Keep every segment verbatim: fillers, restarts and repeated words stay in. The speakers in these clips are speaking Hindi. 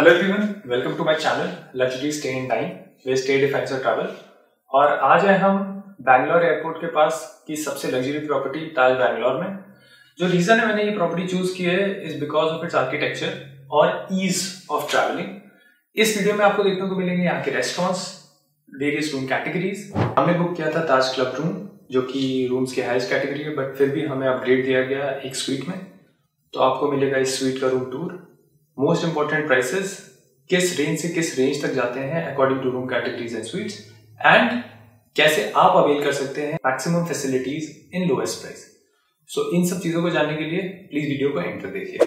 Hello everyone, welcome to my channel luxury stay in time way stay defines your travel. और आज है हम बैंगलोर एयरपोर्ट के पास की सबसे लग्जरी प्रॉपर्टी ताज बैंगलोर में। जो रीजन है मैंने ये प्रॉपर्टी चूज की है is because of its architecture और ईज ऑफ ट्रैवलिंग। इस वीडियो में आपको देखने को मिलेंगे यहाँ के रेस्टोरेंट्स, वेरियस रूम कैटेगरीज। हमने बुक किया था ताज क्लब रूम जो कि रूम्स की हाईएस्ट कैटेगरी है, बट फिर भी हमें अपग्रेड दिया गया एक स्वीट में। तो आपको मिलेगा इस स्वीट का room tour, most important prices, किस रेंज से किस रेंज तक जाते हैं according to room categories and suites, and कैसे आप अवेल कर सकते हैं maximum facilities in lowest price. So इन सब चीजों को जानने के लिए प्लीज वीडियो को एंड तक देखिए।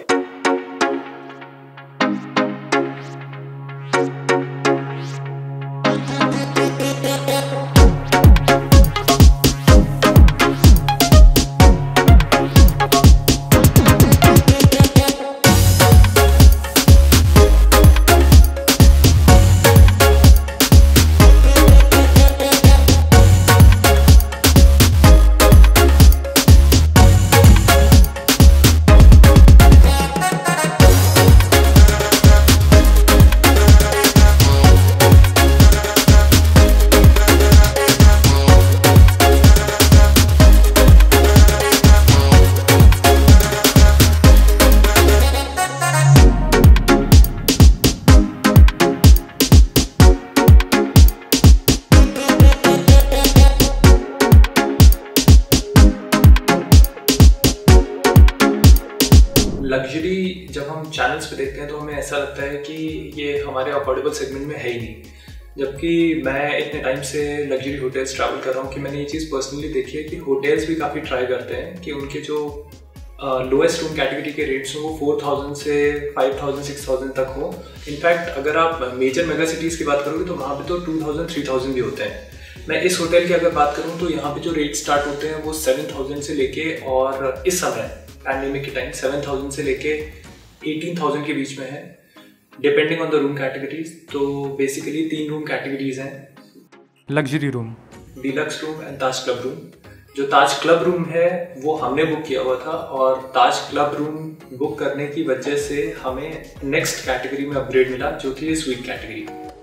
लग्जरी जब हम चैनल्स पे देखते हैं तो हमें ऐसा लगता है कि ये हमारे अफोर्डेबल सेगमेंट में है ही नहीं, जबकि मैं इतने टाइम से लग्जरी होटल्स ट्रैवल कर रहा हूँ कि मैंने ये चीज़ पर्सनली देखी है कि होटल्स भी काफ़ी ट्राई करते हैं कि उनके जो लोएस्ट रूम कैटेगरी के रेट्स हो वो फोर थाउजेंड से फाइव थाउजेंड सिक्स थाउजेंड तक हो। इनफैक्ट अगर आप मेजर मेगा सिटीज़ की बात करोगे तो वहाँ पे तो टू थाउजेंड थ्री थाउजेंड भी होते हैं। मैं इस होटल की अगर बात करूँ तो यहाँ पे जो रेट स्टार्ट होते हैं वो सेवन थाउजेंड से लेके, और इस समय पैंडेमिक के टाइम सेवन थाउजेंड से लेके एटीन थाउजेंड के बीच में है, depending on the room categories. तो बेसिकली तीन रूम कैटेगरीज हैं, luxury room, deluxe room and Taj club room. जो ताज क्लब रूम है वो हमने बुक किया हुआ था, और ताज क्लब रूम बुक करने की वजह से हमें नेक्स्ट कैटेगरी में अपग्रेड मिला जो कि suite category.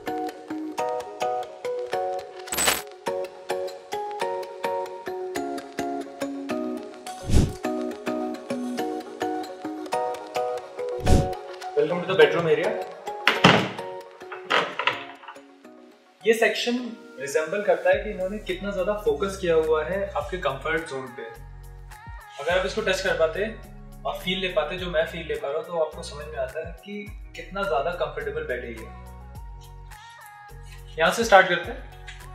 Welcome to the bedroom area. ये सेक्शन रिसेंबल करता है कि इन्होंने कितना ज्यादा फोकस किया हुआ है आपके कंफर्ट जोन पे। अगर आप इसको टच कर पाते और फील ले पाते जो मैं फील ले पा रहा हूँ तो आपको समझ में आता है कि कितना ज्यादा कंफर्टेबल बेड है ये। यहां से स्टार्ट करते हैं।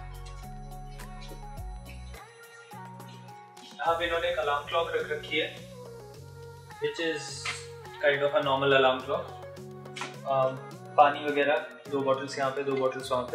यहाँ पे इन्होंने एक अलार्म क्लॉक रख रखी है which is kind of a normal alarm clock. पानी वगैरह दो बॉटल्स यहाँ पे, दो बॉटल्स वहाँ पे।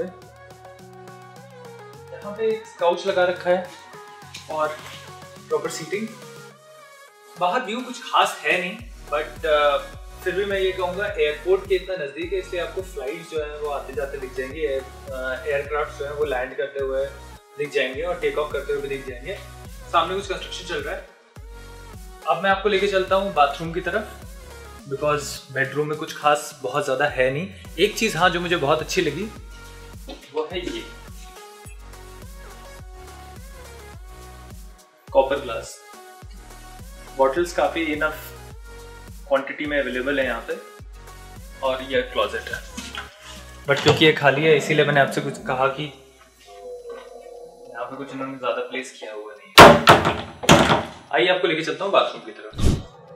यहाँ पे एक काउच लगा रखा है और प्रॉपर सीटिंग। बाहर व्यू कुछ खास है नहीं, बट uh, फिर भी मैं ये कहूँगा एयरपोर्ट के इतना नज़दीक है इसलिए आपको फ्लाइट जो है वो आते जाते दिख जाएंगी, एयरक्राफ्ट जो है वो लैंड करते हुए दिख जाएंगे और टेक ऑफ करते हुए दिख जाएंगे। सामने कुछ कंस्ट्रक्शन चल रहा है। अब मैं आपको लेके चलता हूँ बाथरूम की तरफ, बिकॉज बेडरूम में कुछ खास बहुत ज़्यादा है नहीं। एक चीज़ हाँ जो मुझे बहुत अच्छी लगी वो है ये कॉपर ग्लास। बॉटल्स काफ़ी इनफ क्वांटिटी में अवेलेबल है यहाँ पे, और ये क्लोजेट है, बट क्योंकि ये खाली है इसीलिए मैंने आपसे कुछ कहा कि यहाँ पे कुछ इन्होंने ज़्यादा प्लेस किया हुआ नहीं है। आइए आपको लेके चलता हूँ बाथरूम की तरफ।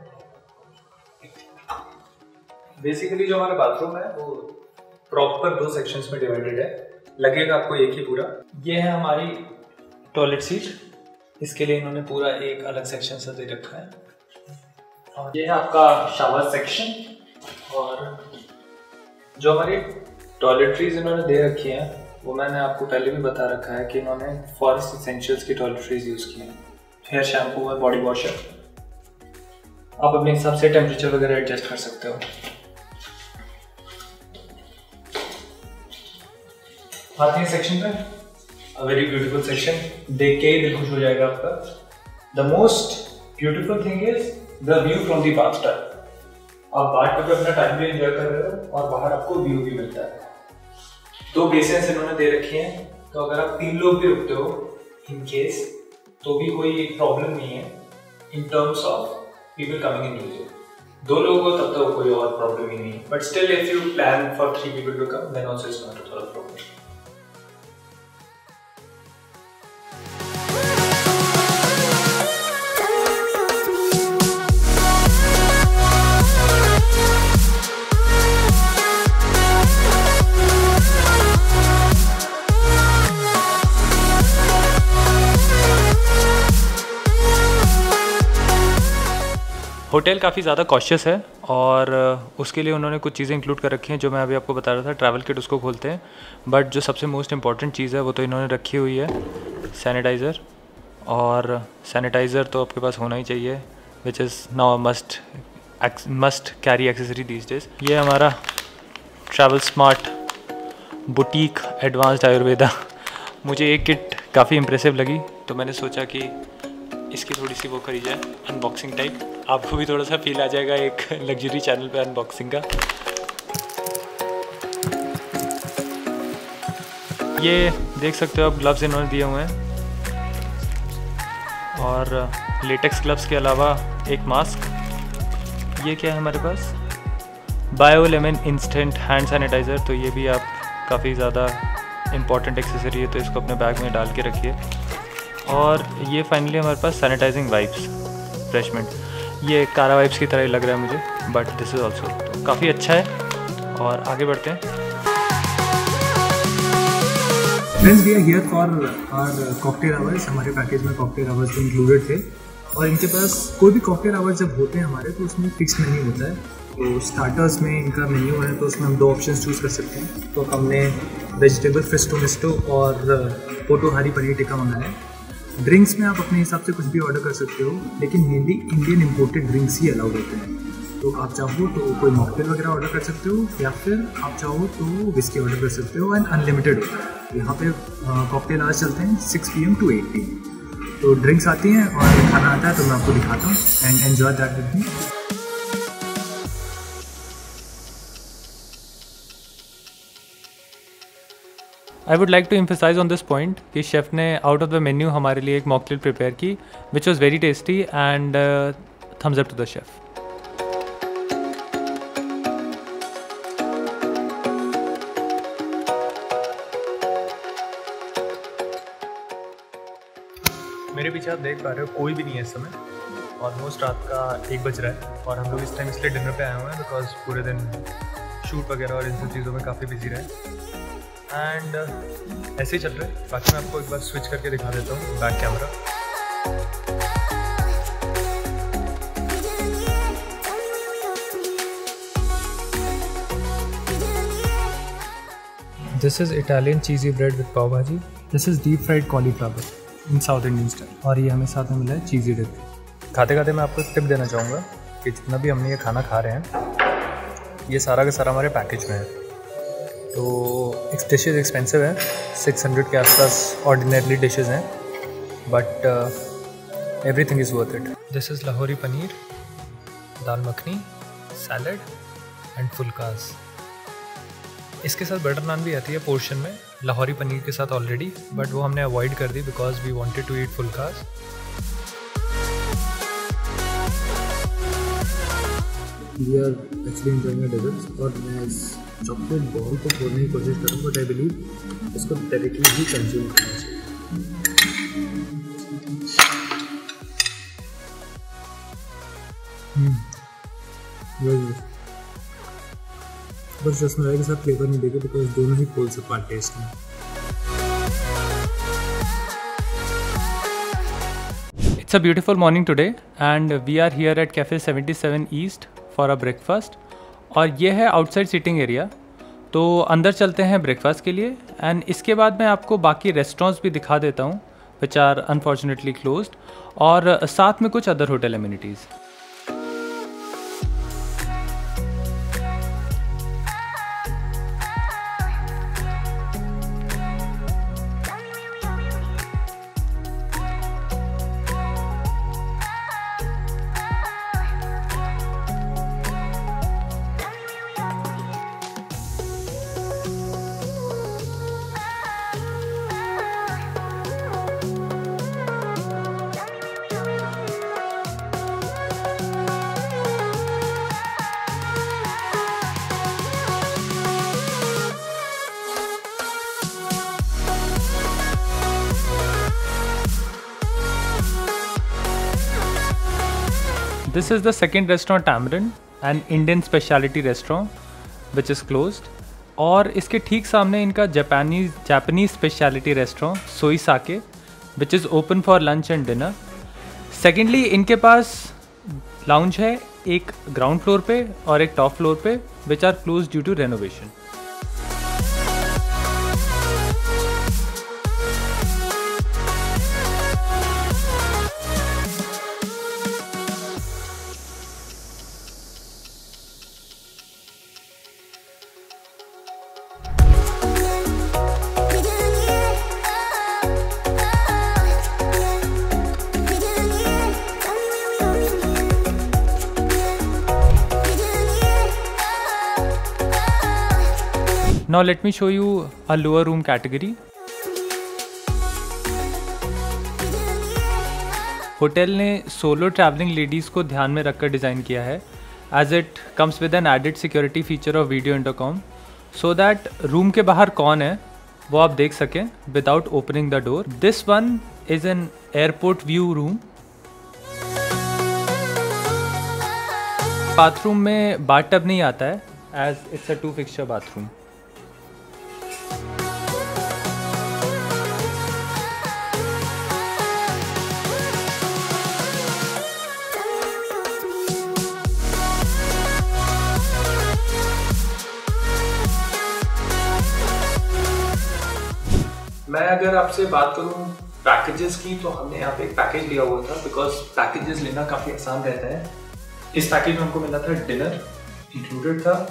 बेसिकली जो हमारा बाथरूम है वो प्रॉपर दो सेक्शंस में डिवाइडेड है, लगेगा आपको एक ही पूरा। ये है हमारी टॉयलेट सीट, इसके लिए इन्होंने पूरा एक अलग सेक्शन से दे रखा है। और ये है आपका शावर सेक्शन, और जो हमारी टॉयलेटरीज इन्होंने दे रखी हैं वो मैंने आपको पहले भी बता रखा है कि इन्होंने फॉरेस्ट एसेंशियल्स की टॉयलेटरीज यूज़ की हैं। हेयर शैम्पू और बॉडी वॉशर, आप अपने हिसाब से टेम्परेचर वगैरह एडजस्ट कर सकते हो। आते हैं सेक्शन पे, अ वेरी ब्यूटीफुल सेक्शन, देख के ही दिल खुश हो जाएगा आपका। The most beautiful thing is the view from the bathtub. आप बाट पे अपना टाइम भी एंजॉय कर रहे हो और बाहर आपको व्यू भी मिलता है। दो बेसिन्स इन्होंने दे रखी हैं, तो अगर आप तीन लोग भी रुकते हो इन केस तो भी कोई प्रॉब्लम नहीं है in terms of people coming in use. दो लोग हो तब तो कोई और प्रॉब्लम ही नहीं है, but still if you plan for three people to come then also it's not a problem. Hotel काफ़ी ज़्यादा कॉशियस है और उसके लिए उन्होंने कुछ चीज़ें इंक्लूड कर रखी हैं जो मैं अभी आपको बता रहा था। ट्रैवल किट उसको खोलते हैं, बट जो सबसे मोस्ट इम्पॉर्टेंट चीज़ है वो तो इन्होंने रखी हुई है सैनिटाइज़र। और सैनिटाइज़र तो आपके पास होना ही चाहिए, which is now must must carry accessory these days. ये हमारा travel smart boutique advanced Ayurveda. मुझे एक किट काफ़ी इम्प्रेसिव लगी तो मैंने सोचा कि इसकी थोड़ी सी वो करी जाए अनबॉक्सिंग टाइप, आपको भी थोड़ा सा फील आ जाएगा एक लग्जरी चैनल पे अनबॉक्सिंग का। ये देख सकते हो आप ग्लव्स इन्होंने दिए हुए हैं और लेटेक्स ग्लव्स के अलावा एक मास्क। ये क्या है हमारे पास, bio lemon instant hand sanitiser. तो ये भी आप काफ़ी ज़्यादा इम्पॉर्टेंट एक्सेसरी है, तो इसको अपने बैग में डाल के रखिए। और ये फाइनली हमारे पास सैनिटाइजिंग वाइप्स रिफ्रेशमेंट, ये कारा वाइप्स की तरह ही लग रहा है मुझे, बट दिस इज़ ऑल्सो तो काफ़ी अच्छा है। और आगे बढ़ते हैं। Friends, we are here for our cocktail hours. हमारे पैकेज में कॉकटेल आवर्स भी इंक्लूडेड थे और इनके पास कोई भी कॉकटेल आवर्स जब होते हैं हमारे तो उसमें फिक्स मेन्यू होता है। तो स्टार्टर्स में इनका मेन्यू है तो उसमें हम दो ऑप्शन चूज़ कर सकते हैं। तो हमने वेजिटेबल फिस्टो मिस्टो और पोटोहारी पनीर टिक्का मंगाया है। ड्रिंक्स में आप अपने हिसाब से कुछ भी ऑर्डर कर सकते हो, लेकिन मेनली इंडियन इम्पोर्टेड ड्रिंक्स ही अलाउड होते हैं। तो आप चाहो तो कोई मॉकटेल वगैरह ऑर्डर कर सकते हो या फिर आप चाहो तो विस्की ऑर्डर कर सकते हो एंड अनलिमिटेड होता है। यहाँ पे कॉकटेल आज चलते हैं six P M to eight P M. तो ड्रिंक्स आती हैं और खाना आता है तो मैं आपको दिखाता हूँ and enjoy that with me. I would like to emphasise on this point कि शेफ़ ने आउट ऑफ द मेन्यू हमारे लिए एक मॉकटेल प्रिपेयर की which was very tasty and thumbs up to the chef. मेरे पीछे आप देख पा रहे हो कोई भी नहीं है इस समय, ऑलमोस्ट रात का एक बज रहा है और हम लोग इस टाइम इसलिए डिनर पे आए हुए हैं बिकॉज पूरे दिन शूट वगैरह और इन सब चीज़ों में काफ़ी बिजी रहे एंड uh, ऐसे ही चल रहा है। बाकी मैं आपको एक बार स्विच करके दिखा देता हूँ back camera. This is Italian cheesy bread with pav bhaji. This is deep fried cauliflower in South Indian style. और ये हमें साथ में मिला है चीज़ी डिप। खाते खाते मैं आपको एक टिप देना चाहूँगा कि जितना भी हमने ये खाना खा रहे हैं ये सारा का सारा हमारे पैकेज में है। तो एक डिशेज एक्सपेंसिव है, सिक्स हंड्रेड के आसपास ऑर्डिनरली डिशेज हैं, but everything is worth it. This is Lahori paneer, dal makhani, salad and phulkas. इसके साथ बटर नान भी आती है पोर्शन में लाहौरी पनीर के साथ ऑलरेडी, बट वो हमने अवॉइड कर दी because we wanted to eat phulkas. We are actually enjoying the desserts और मैं इस चॉकलेट बॉल को खोलने की कोशिश करूँ, बट आई बिलीव इसको डायरेक्टली ही कंज्यूम करना चाहिए। बस रसमलाई के साथ फ्लेवर नहीं देगा बिकॉज दोनों ही पोल से पार्ट टेस्ट हैं। It's a beautiful morning today and we are here at Cafe seventy-seven East for a breakfast और ये है आउटसाइड सीटिंग एरिया। तो अंदर चलते हैं ब्रेकफास्ट के लिए एंड इसके बाद मैं आपको बाकी रेस्टोरेंट्स भी दिखा देता हूँ विच आर अनफॉर्चुनेटली क्लोज्ड और साथ में कुछ other hotel amenities. This is the second restaurant Tamarind, an Indian specialty restaurant which is closed. और इसके ठीक सामने इनका जापानीज जापानीज स्पेशलिटी रेस्टोरेंट सोई साके which is open for lunch and dinner. Secondly इनके पास लाउंज है एक ग्राउंड फ्लोर पे और एक टॉप फ्लोर पे which are close due to renovation. Now let me show you a lower room category. Hotel ने सोलो ट्रैवलिंग लेडीज़ को ध्यान में रखकर डिज़ाइन किया है, as it comes with an added security feature of video intercom, so that room के बाहर कौन है वो आप देख सकें without opening the door. This one is an airport view room. Bathroom में बाथटब नहीं आता है, as it's a two fixture bathroom. मैं अगर आपसे बात करूं पैकेजेस की, तो हमने यहाँ पे एक पैकेज लिया हुआ था बिकॉज पैकेजेस लेना काफ़ी आसान रहता है. इस पैकेज में हमको मिला था डिनर इंक्लूडेड था,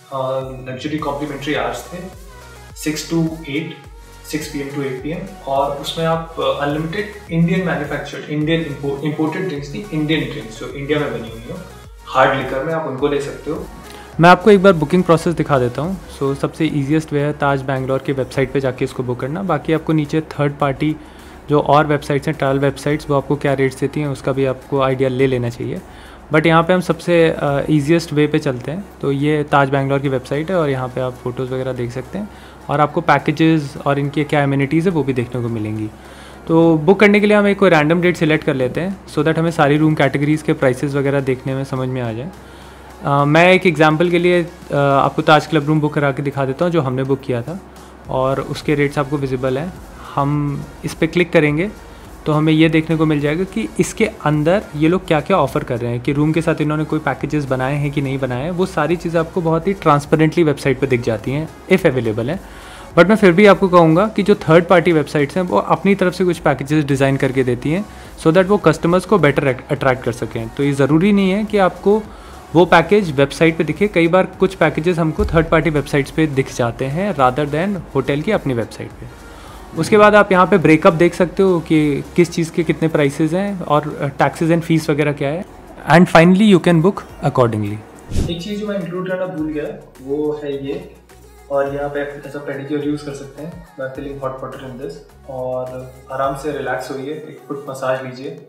लग्जरी कॉम्प्लीमेंट्री आवर्स थे six to eight six P M to eight P M, और उसमें आप unlimited Indian manufactured Indian imported drinks थी, इंडियन ड्रिंक्स जो इंडिया में बनी हुई हो हार्ड लिकर में, आप उनको ले सकते हो. मैं आपको एक बार बुकिंग प्रोसेस दिखा देता हूँ. सो so, सबसे ईजीएस्ट वे है ताज बैंगलोर की वेबसाइट पे जाके इसको बुक करना. बाकी आपको नीचे थर्ड पार्टी जो और वेबसाइट्स हैं, ट्रैवल वेबसाइट्स, वो आपको क्या रेट्स देती हैं उसका भी आपको आइडिया ले लेना चाहिए. बट यहाँ पे हम सबसे ईजीएस्ट वे पे चलते हैं. तो ये ताज बैंगलोर की वेबसाइट है और यहाँ पे आप फ़ोटोज़ वगैरह देख सकते हैं और आपको पैकेजेस और इनके क्या एमिनिटीज़ है वो भी देखने को मिलेंगी. तो बुक करने के लिए हम एक कोई रैंडम डेट सिलेक्ट कर लेते हैं सो दैट हमें सारी रूम कैटेगरीज़ के प्राइसेस वगैरह देखने में समझ में आ जाए. Uh, मैं एक एग्जांपल के लिए uh, आपको ताज क्लब रूम बुक करा के दिखा देता हूँ जो हमने बुक किया था, और उसके रेट्स आपको विजिबल हैं. हम इस पर क्लिक करेंगे तो हमें ये देखने को मिल जाएगा कि इसके अंदर ये लोग क्या क्या ऑफ़र कर रहे हैं, कि रूम के साथ इन्होंने कोई पैकेजेस बनाए हैं कि नहीं बनाए हैं. वो सारी चीज़ें आपको बहुत ही ट्रांसपेरेंटली वेबसाइट पर दिख जाती हैं इफ़ अवेलेबल है. बट मैं फिर भी आपको कहूँगा कि जो थर्ड पार्टी वेबसाइट्स हैं वो अपनी तरफ से कुछ पैकेजेस डिज़ाइन करके देती हैं सो दैट वो कस्टमर्स को बेटर अट्रैक्ट कर सकें. तो ये ज़रूरी नहीं है कि आपको वो पैकेज वेबसाइट पे दिखे. कई बार कुछ पैकेजेस हमको थर्ड पार्टी वेबसाइट्स पे दिख जाते हैं रादर देन होटल की अपनी वेबसाइट पे. उसके बाद आप यहाँ पे ब्रेकअप देख सकते हो कि किस चीज़ के कितने प्राइसेस हैं और टैक्सेस एंड फीस वगैरह क्या है. And finally you can book accordingly. एक चीज़ जो मैं इंक्लूड करना भूल गया वो है ये, और यहाँ पे ऐसा पेडिक्योर यूज़ कर सकते हैं. मैं feeling hot water in this, और आराम से रिलैक्स होइए, एक फुट मसाज लीजिए.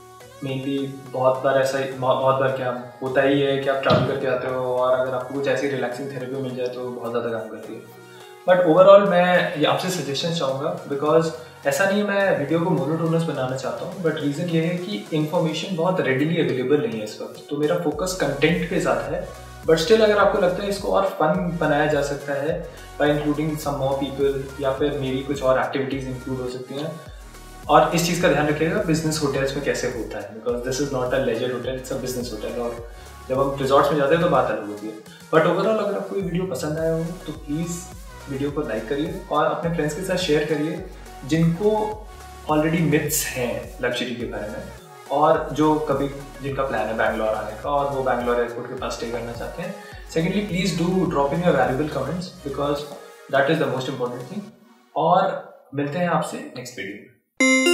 मेनली बहुत बार ऐसा बहुत बार क्या होता ही है कि आप ट्रैवल करके आते हो और अगर आपको कुछ ऐसी रिलैक्सिंग थेरेपी मिल जाए तो बहुत ज़्यादा काम करती है. बट ओवरऑल मैं ये आपसे सजेशन चाहूँगा, बिकॉज ऐसा नहीं है मैं वीडियो को मोनोटोनस बनाना चाहता हूँ, बट रीज़न ये है कि इन्फॉर्मेशन बहुत रेडिली अवेलेबल नहीं है इस वक्त. तो मेरा फोकस कंटेंट पे ज़्यादा है, बट स्टिल अगर आपको लगता है इसको और फन बनाया जा सकता है by including some more people, या फिर मेरी कुछ और एक्टिविटीज़ इंक्लूड हो सकती हैं. और इस चीज़ का ध्यान रखिएगा बिजनेस होटल्स में कैसे होता है, because this is not a leisure hotel, it's a business hotel. और जब हम रिजॉर्ट्स में जाते हैं तो बात अलग होती है. बट ओवरऑल अगर आपको ये वीडियो पसंद आया हो तो प्लीज़ वीडियो को लाइक करिए और अपने फ्रेंड्स के साथ शेयर करिए जिनको ऑलरेडी मिथ्स हैं लग्जरी के बारे में, और जो कभी जिनका प्लान है बैंगलोर आने का और वो बैंगलोर एयरपोर्ट के पास स्टे करना चाहते हैं. Secondly please do drop in your valuable comments because that is the most important thing. और मिलते हैं आपसे नेक्स्ट वीडियो में.